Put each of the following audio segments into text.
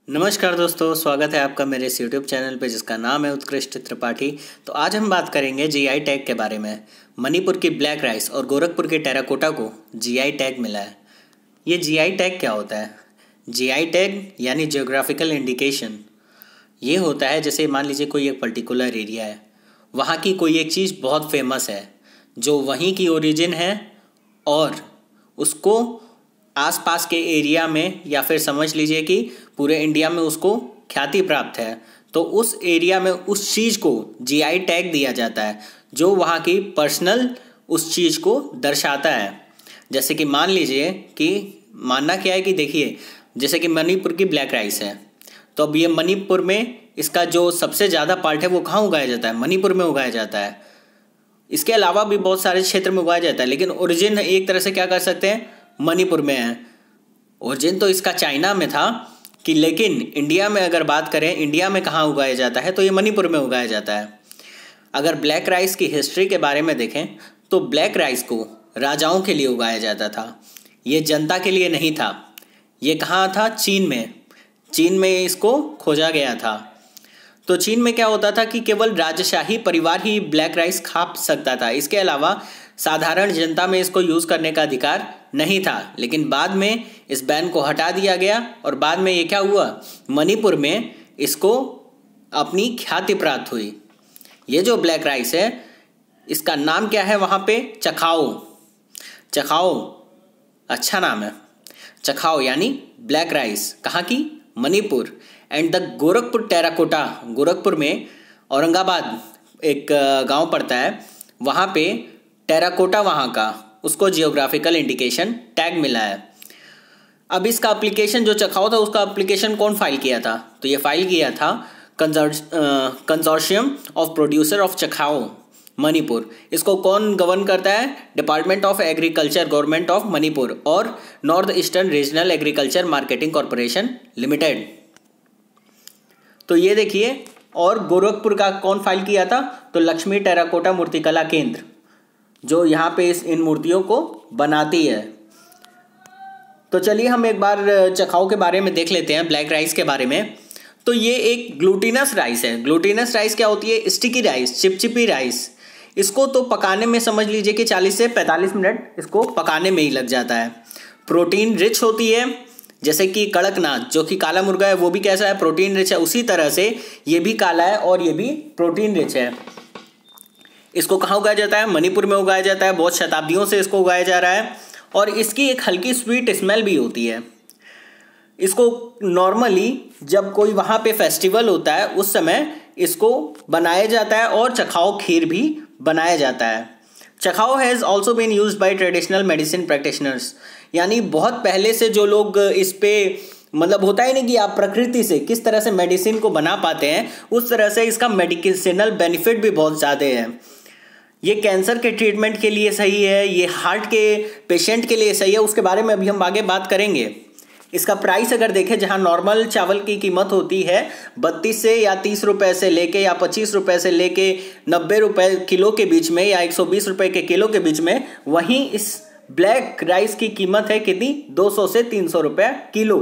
नमस्कार दोस्तों, स्वागत है आपका मेरे इस यूट्यूब चैनल पे जिसका नाम है उत्कृष्ट त्रिपाठी। तो आज हम बात करेंगे जीआई टैग के बारे में। मणिपुर की ब्लैक राइस और गोरखपुर के टेराकोटा को जीआई टैग मिला है। ये जीआई टैग क्या होता है? जीआई टैग यानी जियोग्राफिकल इंडिकेशन। ये होता है जैसे मान लीजिए कोई एक पर्टिकुलर एरिया है, वहाँ की कोई एक चीज़ बहुत फेमस है जो वहीं की ओरिजिन है और उसको आसपास के एरिया में या फिर समझ लीजिए कि पूरे इंडिया में उसको ख्याति प्राप्त है, तो उस एरिया में उस चीज़ को जीआई टैग दिया जाता है जो वहाँ की पर्सनल उस चीज़ को दर्शाता है। जैसे कि मान लीजिए कि मानना क्या है कि देखिए, जैसे कि मणिपुर की ब्लैक राइस है, तो अब ये मणिपुर में इसका जो सबसे ज़्यादा पार्ट है वो कहाँ उगाया जाता है? मणिपुर में उगाया जाता है। इसके अलावा भी बहुत सारे क्षेत्र में उगाया जाता है, लेकिन ओरिजिन एक तरह से क्या कर सकते हैं, मणिपुर में है। ओरिजिन तो इसका चाइना में था कि, लेकिन इंडिया में अगर बात करें, इंडिया में कहाँ उगाया जाता है तो ये मणिपुर में उगाया जाता है। अगर ब्लैक राइस की हिस्ट्री के बारे में देखें तो ब्लैक राइस को राजाओं के लिए उगाया जाता था, ये जनता के लिए नहीं था। ये कहाँ था? चीन में। चीन में इसको खोजा गया था। तो चीन में क्या होता था कि केवल राजशाही परिवार ही ब्लैक राइस खा सकता था, इसके अलावा साधारण जनता में इसको यूज़ करने का अधिकार नहीं था। लेकिन बाद में इस बैन को हटा दिया गया और बाद में ये क्या हुआ, मणिपुर में इसको अपनी ख्याति प्राप्त हुई। ये जो ब्लैक राइस है इसका नाम क्या है वहाँ पे? चखाओ। चखाओ अच्छा नाम है। चखाओ यानी ब्लैक राइस। कहाँ की? Manipur. And the Gorakhpur terracotta, Gorakhpur में औरंगाबाद एक गांव पड़ता है, वहाँ पे टेराकोटा वहाँ का, उसको जियोग्राफिकल इंडिकेशन टैग मिला है। अब इसका एप्लीकेशन जो चखाओ था उसका एप्लीकेशन कौन फाइल किया था? तो ये फाइल किया था consortium of producer of chakhao Manipur. इसको कौन गवर्न करता है? Department of agriculture, government of Manipur और north eastern regional agriculture marketing corporation limited. तो ये देखिए, और गोरखपुर का कौन फाइल किया था? तो लक्ष्मी टेराकोटा मूर्तिकला केंद्र, जो यहाँ पे इन मूर्तियों को बनाती है। तो चलिए हम एक बार चखाओ के बारे में देख लेते हैं, ब्लैक राइस के बारे में। तो ये एक ग्लूटिनस राइस है। ग्लूटिनस राइस क्या होती है? स्टिकी राइस, चिपचिपी राइस। इसको तो पकाने में समझ लीजिए कि 40 से 45 मिनट इसको पकाने में ही लग जाता है। प्रोटीन रिच होती है, जैसे कि कड़कनाथ जो कि काला मुर्गा है वो भी कैसा है? प्रोटीन रिच है। उसी तरह से ये भी काला है और ये भी प्रोटीन रिच है। इसको कहाँ उगाया जाता है? मणिपुर में उगाया जाता है। बहुत शताब्दियों से इसको उगाया जा रहा है और इसकी एक हल्की स्वीट स्मेल भी होती है। इसको नॉर्मली जब कोई वहाँ पे फेस्टिवल होता है उस समय इसको बनाया जाता है और चखाओ खीर भी बनाया जाता है। Chakhao has also been used by traditional medicine practitioners, यानी बहुत पहले से जो लोग इस पे, मतलब होता है नहीं कि आप प्रकृति से किस तरह से मेडिसिन को बना पाते हैं, उस तरह से इसका मेडिसिनल बेनिफिट भी बहुत ज़्यादा है। ये कैंसर के ट्रीटमेंट के लिए सही है, ये हार्ट के पेशेंट के लिए सही है, उसके बारे में अभी हम आगे बात करेंगे। इसका प्राइस अगर देखें, जहां नॉर्मल चावल की कीमत होती है 32 से या 30 रुपए से लेके या 25 रुपए से लेके 90 रुपए किलो के बीच में या 120 रुपए के किलो के बीच में, वहीं इस ब्लैक राइस की कीमत है कितनी? 200 से 300 रुपए किलो।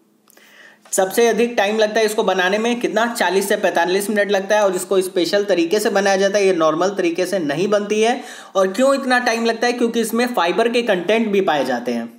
सबसे अधिक टाइम लगता है इसको बनाने में, कितना? 40 से 45 मिनट लगता है और इसको स्पेशल तरीके से बनाया जाता है। ये नॉर्मल तरीके से नहीं बनती है। और क्यों इतना टाइम लगता है? क्योंकि इसमें फाइबर के कंटेंट भी पाए जाते हैं।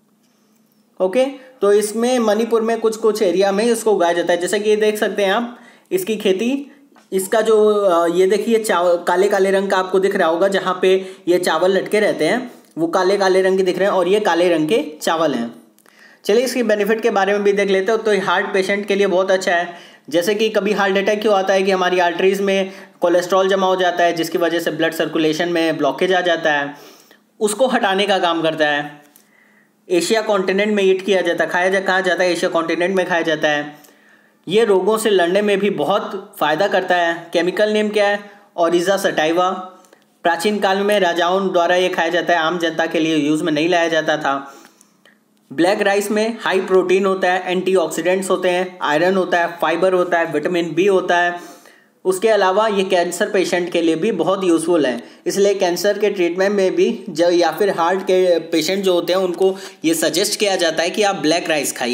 ओके, तो इसमें मणिपुर में कुछ कुछ एरिया में इसको उगाया जाता है। जैसे कि ये देख सकते हैं आप, इसकी खेती, इसका जो ये देखिए चावल काले काले रंग का आपको दिख रहा होगा, जहाँ पे ये चावल लटके रहते हैं वो काले काले रंग के दिख रहे हैं और ये काले रंग के चावल हैं। चलिए इसकी बेनिफिट के बारे में भी देख लेते हो। तो हार्ट पेशेंट के लिए बहुत अच्छा है। जैसे कि कभी हार्ट अटैक क्यों आता है कि हमारी आर्टरीज में कोलेस्ट्रॉल जमा हो जाता है, जिसकी वजह से ब्लड सर्कुलेशन में ब्लॉकेज आ जाता है, उसको हटाने का काम करता है। एशिया कॉन्टिनेंट में ईट किया जाता है, कहा जाता है एशिया कॉन्टिनेंट में खाया जाता है। ये रोगों से लड़ने में भी बहुत फ़ायदा करता है। केमिकल नेम क्या है? Oryza sativa. प्राचीन काल में राजाओं द्वारा ये खाया जाता है, आम जनता के लिए यूज़ में नहीं लाया जाता था। ब्लैक राइस में हाई प्रोटीन होता है, एंटीऑक्सीडेंट्स होते हैं, आयरन होता है, फाइबर होता है, विटामिन बी होता है। उसके अलावा ये कैंसर पेशेंट के लिए भी बहुत यूज़फुल है। इसलिए कैंसर के ट्रीटमेंट में भी जब या फिर हार्ट के पेशेंट जो होते हैं उनको ये सजेस्ट किया जाता है कि आप ब्लैक राइस खाइए।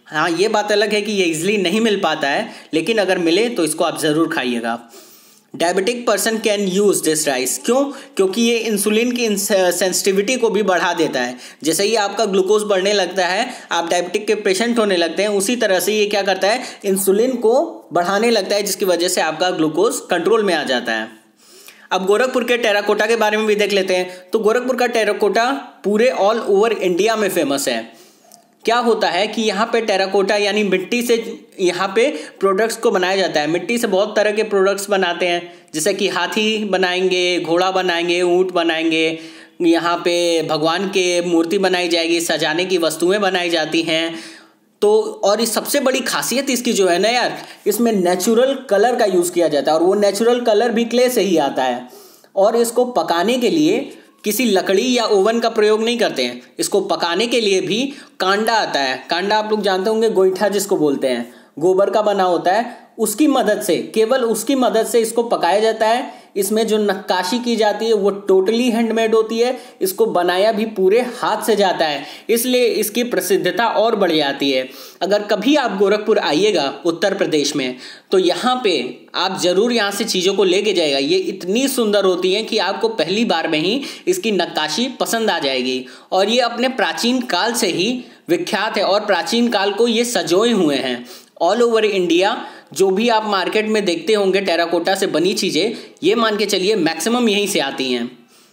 हाँ, ये बात अलग है कि ये इजीली नहीं मिल पाता है, लेकिन अगर मिले तो इसको आप ज़रूर खाइएगा। Diabetic person can use this rice. क्यों? क्योंकि ये इंसुलिन की सेंसिटिविटी को भी बढ़ा देता है। जैसे ही आपका ग्लूकोज बढ़ने लगता है, आप डायबिटिक के पेशेंट होने लगते हैं, उसी तरह से ये क्या करता है, इंसुलिन को बढ़ाने लगता है, जिसकी वजह से आपका ग्लूकोज कंट्रोल में आ जाता है। अब गोरखपुर के टेराकोटा के बारे में भी देख लेते हैं। तो गोरखपुर का टेराकोटा पूरे ऑल ओवर इंडिया में फेमस है। क्या होता है कि यहाँ पे टेराकोटा यानी मिट्टी से यहाँ पे प्रोडक्ट्स को बनाया जाता है। मिट्टी से बहुत तरह के प्रोडक्ट्स बनाते हैं, जैसे कि हाथी बनाएंगे, घोड़ा बनाएंगे, ऊँट बनाएंगे, यहाँ पे भगवान के मूर्ति बनाई जाएगी, सजाने की वस्तुएं बनाई जाती हैं। तो और इस सबसे बड़ी खासियत इसकी जो है ना यार, इसमें नेचुरल कलर का यूज़ किया जाता है, और वो नेचुरल कलर भी क्ले से ही आता है। और इसको पकाने के लिए किसी लकड़ी या ओवन का प्रयोग नहीं करते हैं। इसको पकाने के लिए भी कांडा आता है। कांडा आप लोग जानते होंगे, गोईठा जिसको बोलते हैं, गोबर का बना होता है। उसकी मदद से, केवल उसकी मदद से इसको पकाया जाता है। इसमें जो नक्काशी की जाती है वो टोटली हैंडमेड होती है। इसको बनाया भी पूरे हाथ से जाता है, इसलिए इसकी प्रसिद्धता और बढ़ जाती है। अगर कभी आप गोरखपुर आइएगा उत्तर प्रदेश में, तो यहाँ पे आप ज़रूर यहाँ से चीज़ों को लेके जाएगा। ये इतनी सुंदर होती हैं कि आपको पहली बार में ही इसकी नक्काशी पसंद आ जाएगी। और ये अपने प्राचीन काल से ही विख्यात है, और प्राचीन काल को ये सजोए हुए हैं। ऑल ओवर इंडिया जो भी आप मार्केट में देखते होंगे टेराकोटा से बनी चीज़ें, ये मान के चलिए मैक्सिमम यहीं से आती हैं।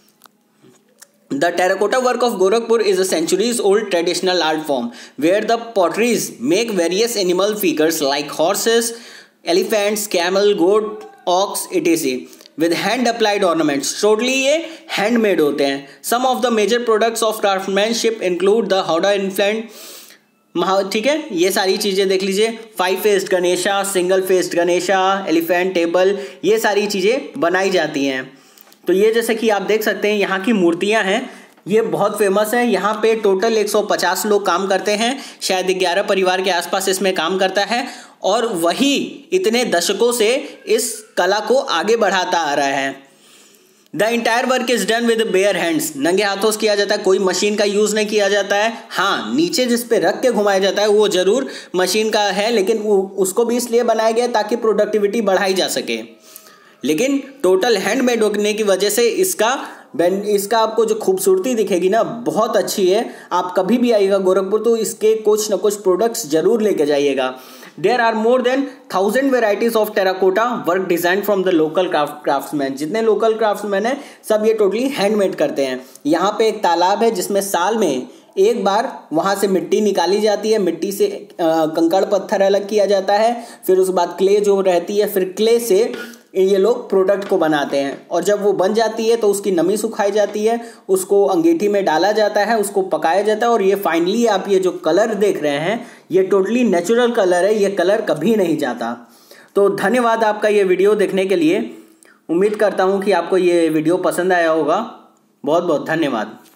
The terracotta work of Gorakhpur is a centuries-old traditional art form where the potteries make various animal figures like horses, elephants, camel, goat, ox, etc. with hand-applied ornaments. Totally ये handmade होते हैं। Some of the major products of craftsmanship include the Howdah infant, ठीक है, ये सारी चीज़ें देख लीजिए। 5 faced Ganesha, single faced Ganesha, elephant table, ये सारी चीज़ें बनाई जाती हैं। तो ये जैसे कि आप देख सकते हैं यहाँ की मूर्तियाँ हैं, ये बहुत फेमस है। यहाँ पे टोटल 150 लोग काम करते हैं, शायद 11 परिवार के आसपास इसमें काम करता है, और वही इतने दशकों से इस कला को आगे बढ़ाता आ रहा है। The entire work is done with bare hands. नंगे हाथों से किया जाता है, कोई मशीन का यूज़ नहीं किया जाता है। हाँ, नीचे जिस पे रख के घुमाया जाता है वो ज़रूर मशीन का है, लेकिन उसको भी इसलिए बनाया गया ताकि प्रोडक्टिविटी बढ़ाई जा सके। लेकिन टोटल हैंडमेड होने की वजह से इसका आपको जो खूबसूरती दिखेगी ना, बहुत अच्छी है। आप कभी भी आइएगा गोरखपुर तो इसके कुछ ना कुछ प्रोडक्ट्स जरूर लेके जाइएगा। There are more than 1000 varieties of terracotta work designed from the local craftsmen। जितने लोकल क्राफ्ट्समैन हैं सब ये टोटली हैंडमेड करते हैं। यहाँ पे एक तालाब है जिसमें साल में एक बार वहाँ से मिट्टी निकाली जाती है। मिट्टी से कंकड़ पत्थर अलग किया जाता है, फिर उसके बाद क्ले जो रहती है, फिर क्ले से ये लोग प्रोडक्ट को बनाते हैं। और जब वो बन जाती है तो उसकी नमी सुखाई जाती है, उसको अंगीठी में डाला जाता है, उसको पकाया जाता है, और ये फाइनली आप ये जो कलर देख रहे हैं ये टोटली नेचुरल कलर है। ये कलर कभी नहीं जाता। तो धन्यवाद आपका ये वीडियो देखने के लिए। उम्मीद करता हूँ कि आपको ये वीडियो पसंद आया होगा। बहुत बहुत धन्यवाद।